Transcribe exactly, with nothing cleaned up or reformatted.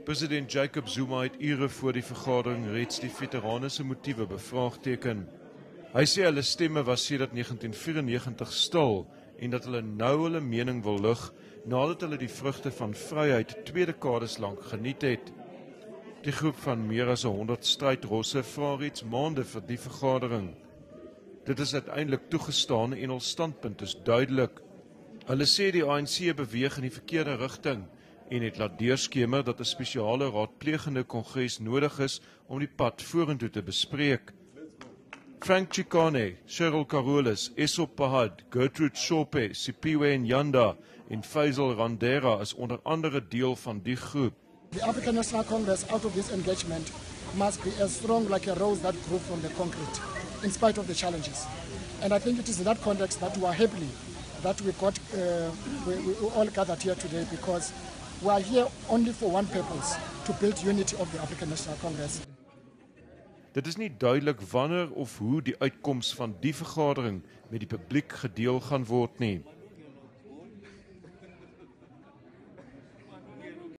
President Jacob Zuma het ure voor die vergadering reeds die veterane se motiewe bevraagteken. Hy sê hulle stemme was sedert negentien vyrenegentig stil en dat hulle nou hulle mening wil lig nadat hulle die vrugte van vryheid twee dekades lank geniet het. Die groep van meer as honderd strydrosse vra reeds maande vir die vergadering. Dit is uiteindelik toegestaan en hul standpunt is duidelik. Hulle sê die A N C beweeg in die verkeerde rigting en het laat deurskemer dat 'n spesiale raadplegende kongres nodig is om die pad vorentoe te bespreek. Frank Chikane, Cheryl Carolus, Esop Pahad, Gertrude Shope, Sipiwe Nyanda en Faisal Randera is onder andere deel van die groep. The African National Congress, out of this engagement, must be as strong like a rose that grew from the concrete, in spite of the challenges. And I think it is in that context that we are happy that we got, uh, we, we all gathered here today, because we are here only for one purpose, to build unity of the African National Congress. Dit is nie duidelik wanneer of hoe die uitkoms van die vergadering met die publiek gedeel gaan word nie.